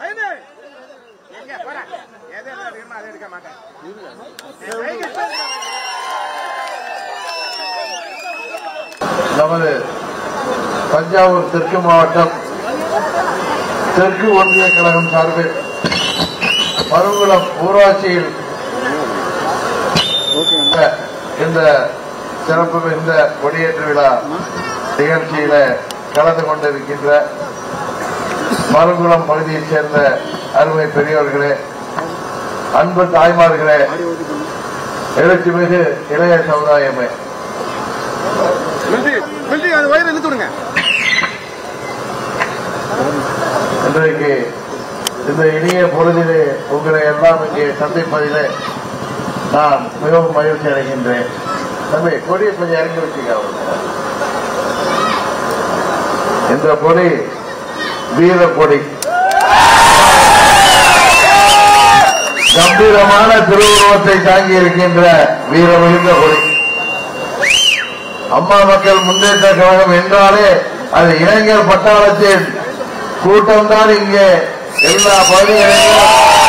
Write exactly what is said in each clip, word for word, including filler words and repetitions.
நமது தஞ்சாவூர் தெற்கு மாவட்டம் தெற்கு ஒன்றிய கழகம் சார்பில் மருங்குளம் ஊராட்சியில் இந்த சிறப்பு மிகுந்த கொடியேற்று விழா நிகழ்ச்சியில கலந்து கொண்டிருக்கின்ற மருங்குளம் பகுதியைச் சேர்ந்த அருமை பெரியவர்களே, அன்பு தாய்மார்களே, எழுச்சிமிகு இளைய சமுதாயமே, இன்றைக்கு இந்த இனிய பொழுதிலே உங்களை எல்லாம் இங்கே சந்திப்பதிலே நான் மிகவும் மகிழ்ச்சி அடைகின்றேன். தம்பி, கொடியை கொஞ்சம் இறங்கி வச்சுக்க. இந்த கொடி வீர கொடி, கம்பீரமான திருவுருவத்தை தாங்கி இருக்கின்ற வீர மிகுந்த கொடி. அம்மா மக்கள் முன்னேற்ற கழகம் என்றாலே அது இளைஞர் பட்டாளத்தின் கூட்டம் தான். இங்கே எல்லா பகுதிகளிலும்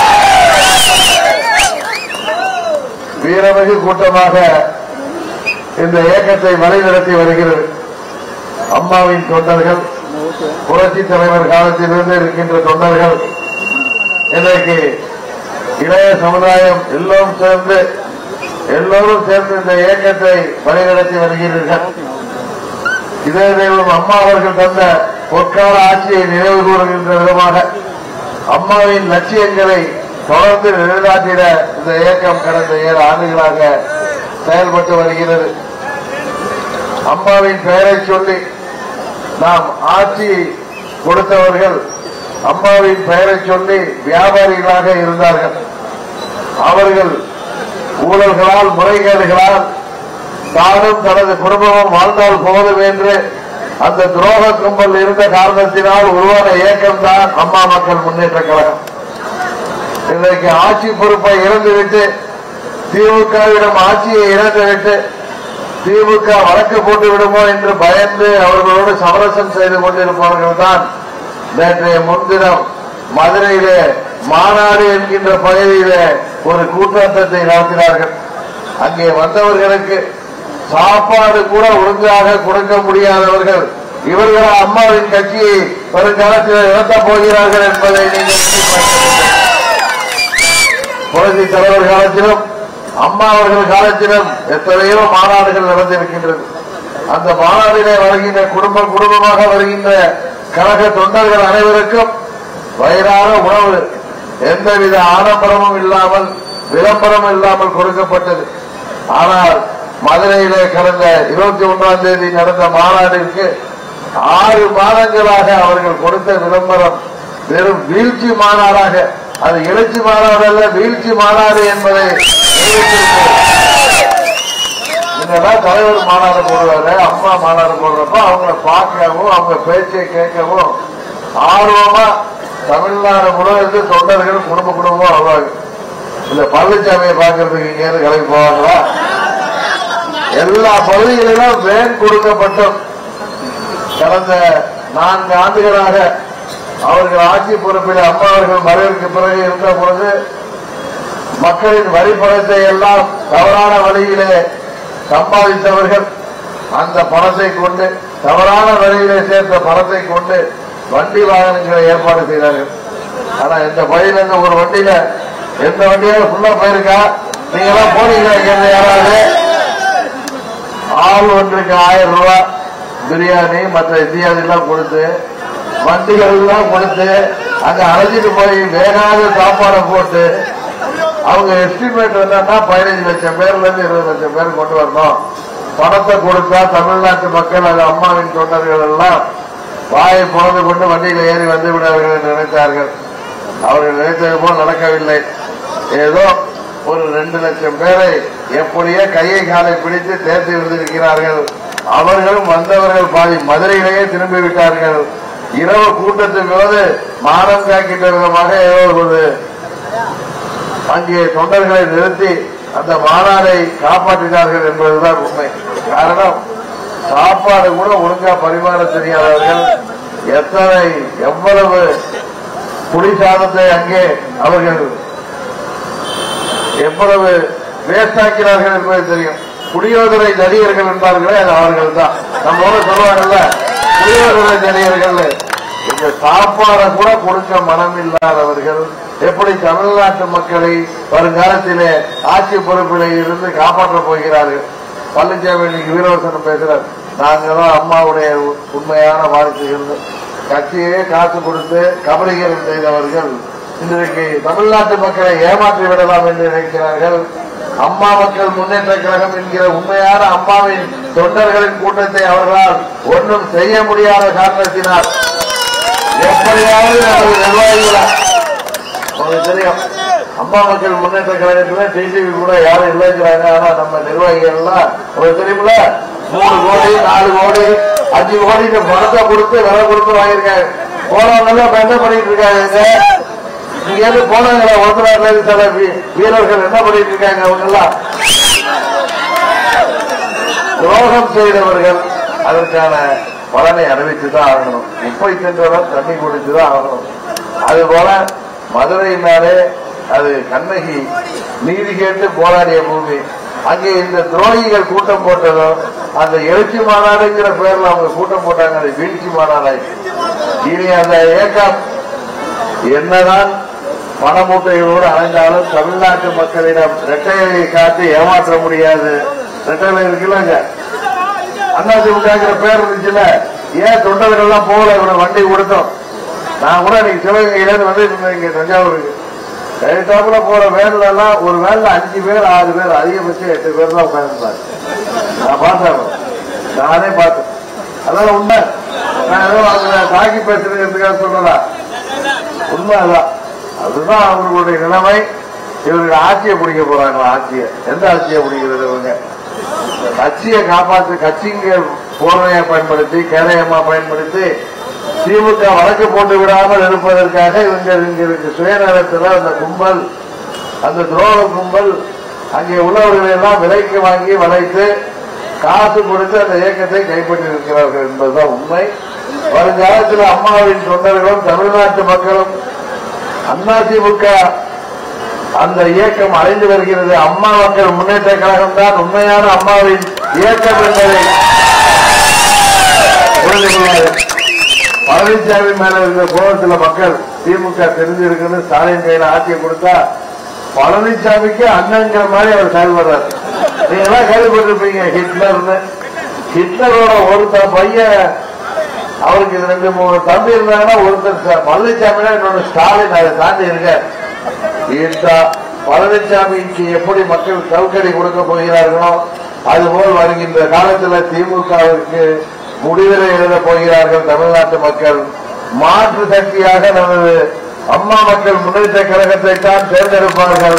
வீரமிகு கூட்டமாக இந்த இயக்கத்தை வழிநடத்தி வருகிறது. அம்மாவின் தொண்டர்கள், புரட்சி தலைவர் காலத்திலிருந்து இருக்கின்ற தொண்டர்கள், இன்றைக்கு இளைய சமுதாயம் எல்லோரும் சேர்ந்து எல்லோரும் சேர்ந்து இந்த இயக்கத்தை வழிநடத்தி வருகிறீர்கள். இதே தெய்வம் அம்மா அவர்கள் தந்த பொற்கால ஆட்சியை நினைவு கூறுகின்ற விதமாக அம்மாவின் லட்சியங்களை தொடர்ந்து நிலைநாட்டிட இந்த இயக்கம் கடந்த ஏழு ஆண்டுகளாக செயல்பட்டு வருகிறது. அம்மாவின் பெயரை சொல்லி நாம் ஆட்சி கொடுத்தவர்கள் அம்மாவின் பெயரை சொல்லி வியாபாரிகளாக இருந்தார்கள். அவர்கள் ஊழல்களால், முறைகேடுகளால் தானும் தனது குடும்பமும் வாழ்ந்தால் போதும் என்று அந்த துரோக கும்பல் இருந்த காரணத்தினால் உருவான இயக்கம் தான் அம்மா மக்கள் முன்னேற்ற கழகம். இன்றைக்கு ஆட்சி பொறுப்பை இழந்துவிட்டு திமுகவிடம் ஆட்சியை இழந்துவிட்டு திமுக வழக்கு போட்டு விடுமோ என்று பயந்து அவர்களோடு சமரசம் செய்து கொண்டிருப்பவர்கள் தான் நேற்றைய முன்தினம் மதுரையிலே மாநாடு என்கின்ற பகுதியிலே ஒரு கூட்டாட்டத்தை நடத்தினார்கள். அங்கே வந்தவர்களுக்கு சாப்பாடு கூட ஒழுங்காக கொடுக்க முடியாதவர்கள் இவர்கள் அம்மாவின் கட்சியை வருங்காலத்தில் நடத்தப் போகிறார்கள் என்பதை நீங்கள் புரட்சி தலைவர் காலத்திலும் அம்மா அவர்கள் காலத்திலும் எத்தனையோ மாநாடுகள் நடந்திருக்கின்றது. அந்த மாநாட்டிலே வருகின்ற குடும்பம் குடும்பமாக வருகின்ற கழக தொண்டர்கள் அனைவருக்கும் வயிறான உணவு எந்தவித ஆடம்பரமும் இல்லாமல் விளம்பரமும் இல்லாமல் கொடுக்கப்பட்டது. ஆனால் மதுரையிலே கடந்த இருபத்தி ஒன்றாம் தேதி நடந்த மாநாட்டிற்கு ஆறு மாதங்களாக அவர்கள் கொடுத்த விளம்பரம் வெறும் வீழ்ச்சி மாநாடாக, அது எழுச்சி மாநாடு அல்ல, வீழ்ச்சி மாநாடு என்பதை இதெல்லாம் தலைவர் மாநாடு போடுவாரு, அம்மா மாநாடு போடுறப்ப அவங்கள பார்க்கவும் அவங்க பேச்சை கேட்கவும் ஆர்வமா தமிழ்நாடு முழுவதும் தொண்டர்கள் குடும்ப குடும்பமா வருவாங்க. இந்த பழனிசாமியை பார்க்கறதுக்கு இங்கே கிளம்பி போவாங்களா? எல்லா பகுதிகளிலும் வேன் கொடுக்கப்பட்டோம். கடந்த நான்கு ஆண்டுகளாக அவர்கள் ஆட்சி பொறுப்பில் அம்மா அவர்கள் மறைவிற்கு பிறகு இருந்த பொழுது மக்களின் வரி பணத்தை எல்லாம் தவறான வழியிலே சம்பாதித்தவர்கள் அந்த பணத்தை கொண்டு, தவறான வழியிலே சேர்த்த பணத்தை கொண்டு வண்டி வாகனங்களை ஏற்பாடு செய்தார்கள். ஆனா இந்த பகுதியில ஒரு வண்டியில எந்த வண்டியாலும் ஃபுல்லா போயிருக்கா? நீங்க எல்லாம் போனீங்க யாராவது? ஆள் ஒன்றுக்கு ஆயிரம் ரூபாய் பிரியாணி மற்ற இந்தியாவெல்லாம் கொடுத்து வண்டிகள் எல்லாம் கொடுத்து அங்க அழைச்சிட்டு போய் வேகாத சாப்பாடை போட்டு அவங்க எஸ்டிமேட் என்னன்னா பதினைஞ்சு லட்சம் பேர்ல இருந்து இருபது லட்சம் பேர் கொண்டு வரணும். பணத்தை கொடுத்தா தமிழ்நாட்டு மக்கள் அது அம்மாவின் தொண்டர்கள் எல்லாம் வாயை பொழுது கொண்டு வண்டியில் ஏறி வந்து விடுவார்கள் என்று நினைத்தார்கள். அவர்கள் நினைத்தது போல் நடக்கவில்லை. ஏதோ ஒரு ரெண்டு லட்சம் பேரை எப்படியே கையை காலை பிடித்து தேர்த்தி விடுத்திருக்கிறார்கள். அவர்களும் வந்தவர்கள் பாதி மதுரையிலேயே திரும்பிவிட்டார்கள். இரவு கூட்டத்தின் போது மானம் காக்கின்ற விதமாக ஏதோ ஒரு அங்கே தொண்டர்களை நிறுத்தி அந்த மாநாடை காப்பாற்றினார்கள் என்பதுதான் உண்மை. காரணம், சாப்பாடு கூட ஒழுங்கா பரிமாற தெரியாதவர்கள் எத்தனை எவ்வளவு குடிசாதத்தை அங்கே அவர்கள் எவ்வளவு வேஸ்டாக்கிறார்கள் என்பது தெரியும். குடியோதரை நடிகர்கள் என்பார்களே அது அவர்கள் தான். நம்மளோட சொல்லுவாங்கல்ல குடியோதரை நடிகர்கள். இந்த சாப்பாடை கூட கொடுக்க மனம் இல்லாதவர்கள் எப்படி தமிழ்நாட்டு மக்களை வருங்காலத்திலே ஆட்சி பொறுப்பிலே இருந்து காப்பாற்றப் போகிறார்கள்? பழனிசாமி வீரவசனம் பேசுறார். நாங்கதான் அம்மாவுடைய உண்மையான வாரிசுகள். கட்சியே காசு கொடுத்து கபலீகரம் செய்தவர்கள் இன்றைக்கு தமிழ்நாட்டு மக்களை ஏமாற்றி விடலாம் என்று நினைக்கிறார்கள். அம்மா மக்கள் முன்னேற்ற கழகம் என்கிற உண்மையான அம்மாவின் தொண்டர்களின் கூட்டத்தை அவர்களால் ஒன்றும் செய்ய முடியாத காரணத்தினால் எப்படியாவது நமது நிர்வாகிகளா உங்களுக்கு தெரியும். அம்மா மக்கள் முன்னேற்ற கழகத்துல டிடிவி கூட யாரும் இல்லைங்கிறாங்க. ஆனா நம்ம நிர்வாகிகள் எல்லாம் உங்களுக்கு தெரியுமில்ல, மூணு கோடி நாலு கோடி அஞ்சு கோடி பணத்தை கொடுத்து விலை கொடுத்து வாங்கியிருக்காங்க. போனவங்க எல்லாம் என்ன பண்ணிட்டு இருக்காங்க? இங்க இருந்து போனவங்களை ஒருத்தர் சில வீரர்கள் என்ன பண்ணிட்டு இருக்காங்க? அவங்க எல்லாம் துரோகம் செய்தவர்கள். அதற்கான பலனை அறிவிச்சுதான் ஆகணும். முப்பை சென்றவர் தண்ணி குடிச்சுதான் ஆகணும். அதுபோல மதுரையினாலே அது கண்ணகி நீதி கேட்டு போராடிய பூமி. அங்கே இந்த துரோகிகள் கூட்டம் போட்டதும் அந்த எழுச்சி மாநாடுங்கிற பேர்ல அவங்க கூட்டம் போட்டாங்க. அது வீழ்ச்சி மாநாடாய். இனி அந்த இயக்கம் என்னதான் பணமூட்டைகளோடு அடைந்தாலும் தமிழ்நாட்டு மக்களிடம் ரெட்டையை காட்டி ஏமாற்ற முடியாது. ரெட்டையில இருக்குல்லங்க, அதிமுகங்கிற பேர் இருந்துச்சுல, ஏன் தொண்டர்கள் எல்லாம் போகல? இவனை வண்டி கொடுத்தோம். நான் கூட இன்னைக்கு சிவகங்கையில வந்து இங்க தஞ்சாவூருக்கு கைட்டாப்புல போற வேன்ல எல்லாம் ஒரு வேன்ல அஞ்சு பேர் ஆறு பேர் அதிகபட்சம் எட்டு பேர் தான் உட்கார்ந்துருந்தாங்க. நான் பார்த்தேன், நானே பார்த்தேன். அதான் உண்மை. நான் ஏதோ அவங்க தாக்கி பேசுறதுக்காக சொல்றதா? உண்மை அதான். அதுதான் அவர்களுடைய நிலைமை. இவர்கள் ஆட்சியை பிடிக்க போறாங்களா? ஆட்சியை எந்த ஆட்சியை பிடிக்கிறது? இவங்க கட்சியை காப்பாற்று கட்சிங்க போர்வையை பயன்படுத்தி கேடயமா பயன்படுத்தி திமுக வழக்கு போட்டு விடாமல் இருப்பதற்காக இவங்க இவங்களுக்கு சுயநலத்தில் அந்த கும்பல், அந்த துரோக கும்பல் அங்கே உள்ளவர்களை எல்லாம் விலைக்கு வாங்கி வளைத்து காசு கொடுத்து அந்த இயக்கத்தை கைப்பற்றி இருக்கிறார்கள் என்பதுதான் உண்மை. வருங்காலத்தில் அம்மாவின் தொண்டர்களும் தமிழ்நாட்டு மக்களும் அதிமுக அந்த இயக்கம் அடைந்து வருகிறது. அம்மா மக்கள் முன்னேற்ற கழகம் தான் உண்மையான அம்மாவின் இயக்கம் என்பதை புரிந்து கொள்வார்கள். பழனிசாமி மேல இருந்த கோபத்தில் மக்கள் திமுக தெரிஞ்சிருக்குன்னு ஸ்டாலின் கையில ஆட்சியை கொடுத்தா பழனிசாமிக்கு அண்ணங்கிற மாதிரி அவர் செயல்படுறாரு. நீங்க எல்லாம் கேள்விப்பட்டிருப்பீங்க ஹிட்லர்னு. ஹிட்லரோட ஒருத்தர் பையன், அவருக்கு ரெண்டு மூணு தம்பி இருந்தாங்கன்னா ஒருத்தர் பழனிசாமி இன்னொரு ஸ்டாலின் அதை தாண்டி இருக்க. பழனிசாமிக்கு எப்படி மக்கள் சவுக்கடி கொடுக்க போகிறார்களோ அதுபோல் வருகின்ற காலத்தில் திமுகவிற்கு முடிவுரை எழுத போகிறார்கள் தமிழ்நாட்டு மக்கள். மாற்று சக்தியாக நமது அம்மா மக்கள் முன்னேற்ற கழகத்தை தான் தேர்ந்தெடுப்பார்கள்.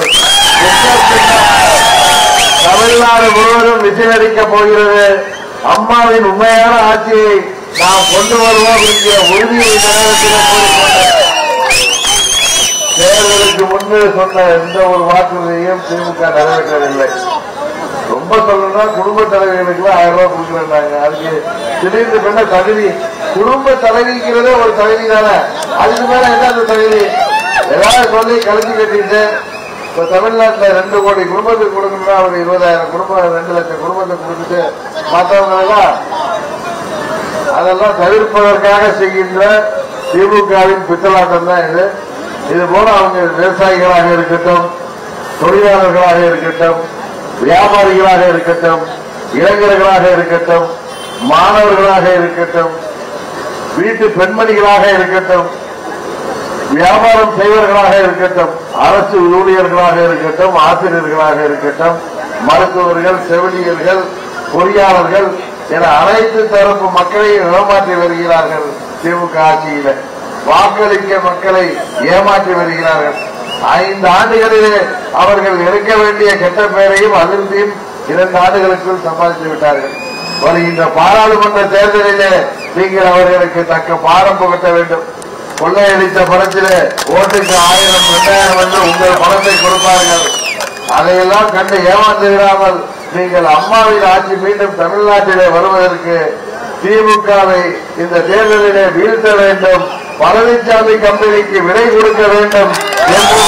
தமிழ்நாடு முழுவதும் விசிலடிக்கப் போகிறது. அம்மாவின் உண்மையான ஆட்சியை நாம் கொண்டு வருவோம் என்கிற உறுதியை நேரத்தில் கூறிக்கொண்டேன். தேர்தலுக்கு முன்பு சொன்ன எந்த ஒரு வாக்குறுதியையும் திமுக நிறைவேற்றவில்லை. ரொம்ப சொல்லணும்னா குடும்ப தலைவிகளுக்கு ஆயிரம் ரூபாய் கொடுக்குறாங்க. அதுக்கு திடீர்னு பண்ண தகுதி, குடும்ப தலைவிக்கிறதே ஒரு தகுதி தானே. அதுக்கு மேல என்ன தகுதி? ஏதாவது சொல்லி கழிச்சு கட்டிட்டு இப்ப தமிழ்நாட்டில் ரெண்டு கோடி குடும்பத்துக்கு கொடுக்கணும்னா ஒரு இருபதாயிரம் குடும்பம் ரெண்டு லட்சம் குடும்பத்தை கொடுத்துட்டு மற்றவங்க எல்லாம் அதெல்லாம் தவிர்ப்பதற்காக செய்கின்ற திமுகவின் பித்தலாட்டம் தான் இது. இது போல அவங்க விவசாயிகளாக இருக்கட்டும், தொழிலாளர்களாக இருக்கட்டும், வியாபாரிகளாக இருக்கட்டும், இளைஞர்களாக இருக்கட்டும், மாணவர்களாக இருக்கட்டும், வீட்டு பெண்மணிகளாக இருக்கட்டும், வியாபாரம் செய்வர்களாக இருக்கட்டும், அரசு ஊழியர்களாக இருக்கட்டும், ஆசிரியர்களாக இருக்கட்டும், மருத்துவர்கள், செவிலியர்கள், பொறியாளர்கள் என அனைத்து தரப்பு மக்களையும் ஏமாற்றி வருகிறார்கள். திமுக ஆட்சியில வாக்களிக்க மக்களை ஏமாற்றி வருகிறார்கள். ஐந்து ஆண்டுகளிலே அவர்கள் இருக்க வேண்டிய கெட்ட பெயரையும் அதிர்ச்சியும் இரண்டு ஆண்டுகளுக்குள் சம்பாதித்து விட்டார்கள். வருகின்ற பாராளுமன்ற தேர்தலிலே நீங்கள் அவர்களுக்கு தக்க பாடம் புகட்ட வேண்டும். கொள்ளையடித்த பணத்திலே ஓட்டுக்கு ஆயிரம் இரண்டாயிரம் என்று உங்கள் பணத்தை கொடுப்பார்கள். அதையெல்லாம் கண்டு ஏமாந்து விடாமல் நீங்கள் அம்மாவின் ஆட்சி மீண்டும் தமிழ்நாட்டிலே வருவதற்கு திமுகவை இந்த தேர்தலிலே வீழ்த்த வேண்டும். பழனிசாமி கம்பெனிக்கு விலை கொடுக்க வேண்டும் என்று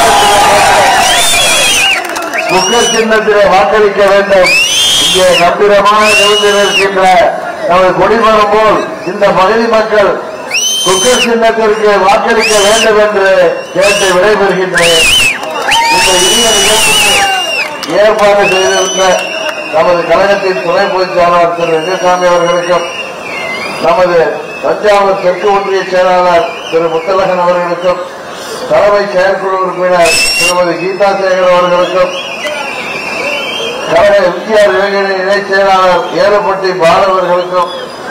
குக்கர் சின்னத்திலே வாக்களிக்க வேண்டும். இங்கே கம்பீரமாக நிறுத்திருக்கின்ற நமது கொடிமரம் போல் இந்த பகுதி மக்கள் குக்கர் சின்னத்திற்கு வாக்களிக்க வேண்டும் என்று கேட்டு விடைபெறுகின்றேன். இந்த இனிய நிகழ்ச்சிக்கு ஏற்பாடு செய்திருந்த நமது கழகத்தின் துணை பொதுச் செயலாளர் திரு வெங்கசாமி அவர்களுக்கும், நமது தஞ்சாவூர் தெற்கு ஒன்றிய செயலாளர் திரு முத்தழகன் அவர்களுக்கும், தலைமை செயற்குழு உறுப்பினர் திருமதி கீதா சேகர் அவர்களுக்கும், கழக எம்ஜிஆர் இளைஞரணி இணை செயலாளர் ஏலப்பட்டி பாலு அவர்களுக்கும்,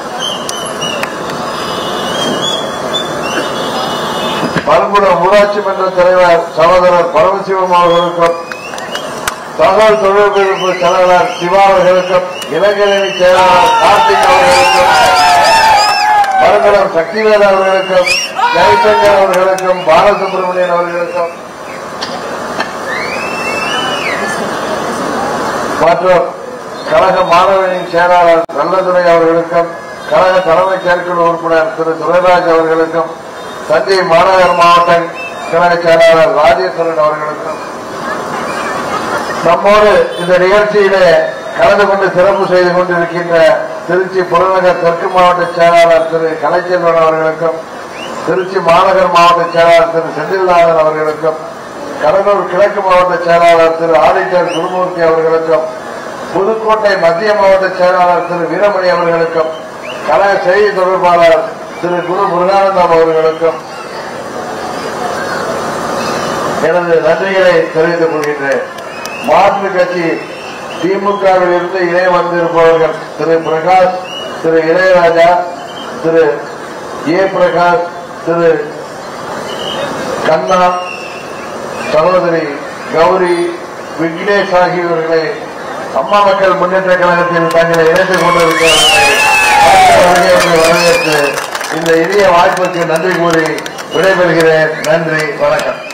பல்குடம் ஊராட்சி மன்ற தலைவர் சகோதரர் பரமசிவம் அவர்களுக்கும், தகவல் தொழில்நுட்ப செயலாளர் சிவா அவர்களுக்கும், இளைஞரணி செயலாளர் கார்த்திக் அவர்களுக்கும், மருந்தளர் சக்திவேல் அவர்களுக்கும், ஜெயசங்கர் அவர்களுக்கும், பாலசுப்ரமணியன் அவர்களுக்கும் மற்றும் கழக மாணவனின் செயலாளர் நல்லதுரை அவர்களுக்கும், கழக தலைமை செயற்குழு உறுப்பினர் திரு துரைராஜ் அவர்களுக்கும், தஞ்சை மாநகர மாவட்ட கழக செயலாளர் ராஜேஸ்வரன் அவர்களுக்கும், நம்மோடு இந்த நிகழ்ச்சியிலே கலந்து கொண்டு சிறப்பு செய்து கொண்டிருக்கின்ற திருச்சி புறநகர் தெற்கு மாவட்ட செயலாளர் திரு கலைச்செல்வன் அவர்களுக்கும், திருச்சி மாநகர் மாவட்ட செயலாளர் திரு செந்தில்நாதன் அவர்களுக்கும், கடலூர் கிழக்கு மாவட்ட செயலாளர் திரு ஆடிட்டர் குருமூர்த்தி அவர்களுக்கும், புதுக்கோட்டை மத்திய மாவட்ட செயலாளர் திரு வீரமணி அவர்களுக்கும், கழக செய்தி தொடர்பாளர் திரு குரு முருகானந்தம் அவர்களுக்கும் எனது நன்றிகளை தெரிவித்துக் கொள்கின்றேன். மாற்றுக் கட்சி திமுகவில் இருந்து இணை வந்திருப்பவர்கள் திரு பிரகாஷ், திரு இளையராஜா, திரு ஏ பிரகாஷ், திரு கண்ணா, சகோதரி கௌரி, விக்னேஷ் ஆகியோர்களை அம்மா மக்கள் முன்னேற்ற கழகத்தில் தங்களை இணைத்துக் கொண்டிருக்கிறார்கள். வரவேற்று இந்த இனிய வாய்ப்புக்கு நன்றி கூறி விடைபெறுகிறேன். நன்றி, வணக்கம்.